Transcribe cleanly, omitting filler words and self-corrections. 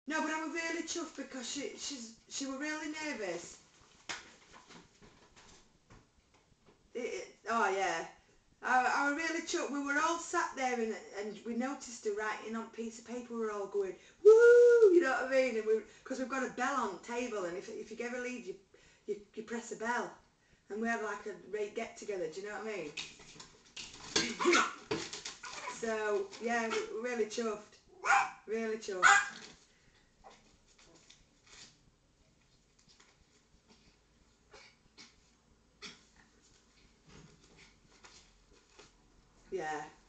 No, but I was really chuffed because she was really nervous. Oh yeah, I was really chuffed. We were all sat there and we noticed her writing on a piece of paper. We were all going woo, you know what I mean? And because we've got a bell on the table, and if you ever leave, you press a bell, and we had like a great get together. Do you know what I mean? So yeah, we're really chuffed. Really chuffed. Yeah.